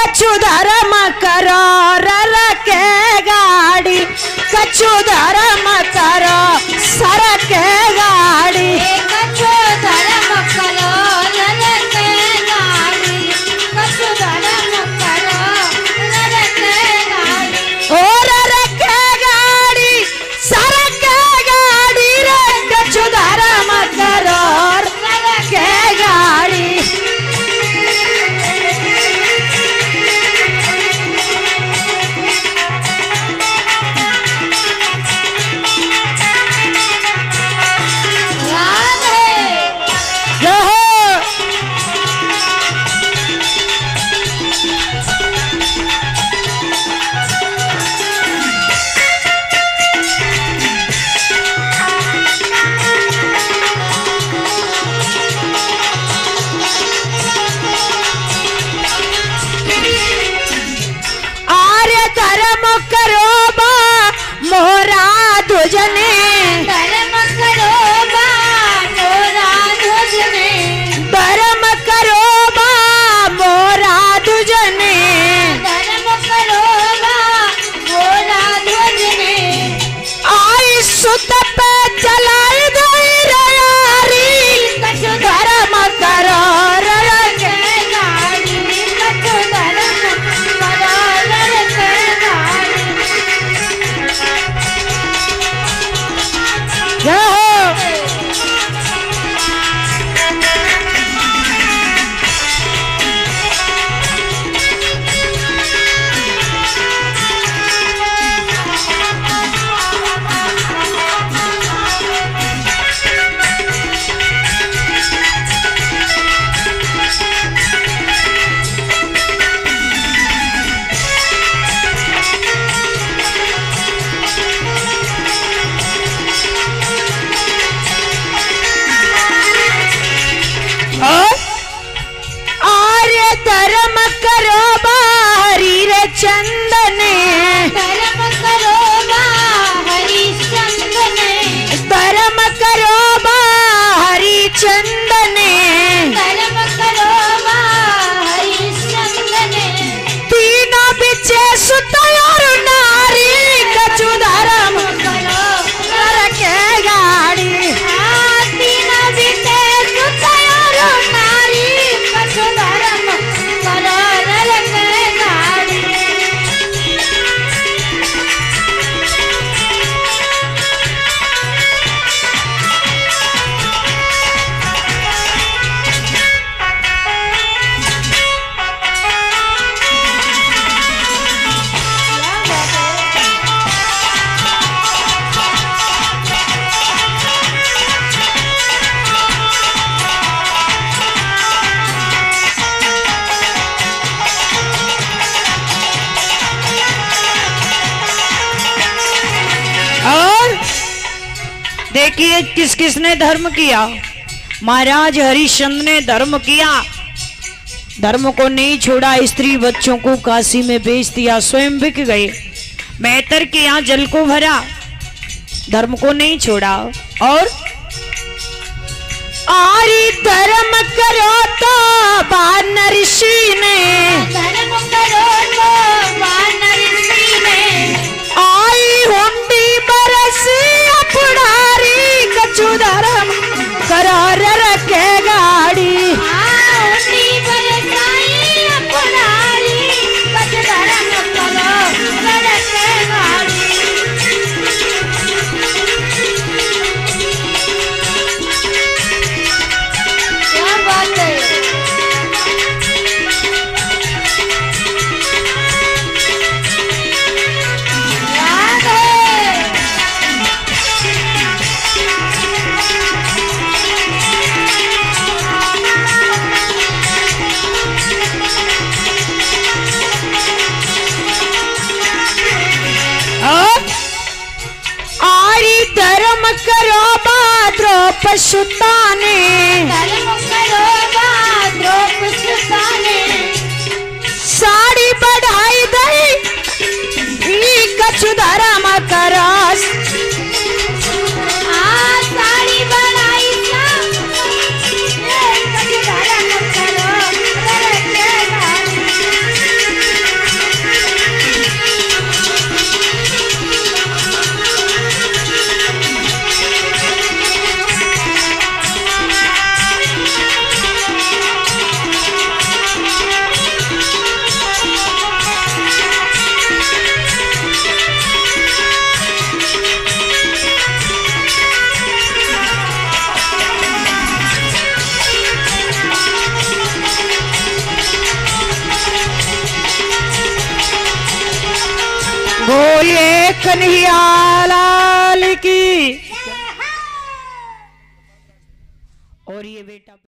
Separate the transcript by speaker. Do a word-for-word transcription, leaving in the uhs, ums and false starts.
Speaker 1: कछु धर्म करो रर के गाड़ी, कछु धर्म करो सर के गाड़ी,
Speaker 2: कछु धर्म करो रर के गाड़ी, कछु धर्म करो रर के गाड़ी,
Speaker 1: ओ रर के गाड़ी सर के गाड़ी रे, कछु धर्म करो रर के गाड़ी। दुजने
Speaker 2: धर्म करो बा मोरा दुजने,
Speaker 1: धर्म करो बा मोरा दुजने,
Speaker 2: धर्म करो बा मोरा दुजने,
Speaker 1: आई सुत पे चलाई गई रयारी,
Speaker 2: कछु
Speaker 1: धर्म करो रर
Speaker 2: के गाड़ी, कछु धर्म करो रर के गाड़ी,
Speaker 1: आर्य धर्म करो बारी रे चंदने,
Speaker 2: धर्म करो बा हरिश्चंदने,
Speaker 1: धर्म करो बा हरि चंदने,
Speaker 2: धर्म करो बा हरिश्चंदने,
Speaker 1: तीनों बिचे सुत और नारी, कछु धर्म
Speaker 2: करो
Speaker 1: रर के गाड़ी,
Speaker 2: तीन बीते सुतयो नारी, कछु धर्म करो रर के गाड़ी,
Speaker 1: और देखिए किस किसने धर्म किया। महाराज हरिश्चंद्र ने धर्म किया, धर्म को नहीं छोड़ा, स्त्री बच्चों को काशी में बेच दिया, स्वयं बिक गए, मेहतर के यहाँ जल को भरा, धर्म को नहीं छोड़ा। और आरी धर्म करो तो बानर ऋषि ने,
Speaker 2: धर्म करो तो वानर ऋषि ने,
Speaker 1: आई हुंडी बरसी अपनारी, कछु धर्म करो रर के गाड़ी,
Speaker 2: आउंडी बरसाई अपनारी, कछु धर्म करो रर के गाड़ी, क्या बात है। याद है
Speaker 1: आरी धर्म करो बाद्रो पशुता ने,
Speaker 2: धर्म करो बा द्रौपदी ने,
Speaker 1: साड़ी बढ़ाई दई कछु धर्म करो,
Speaker 2: आ साड़ी बनाई सा, कछु धर्म करो रर के गाड़ी,
Speaker 1: बोलिए कन्हैया लाल की। और ये बेटा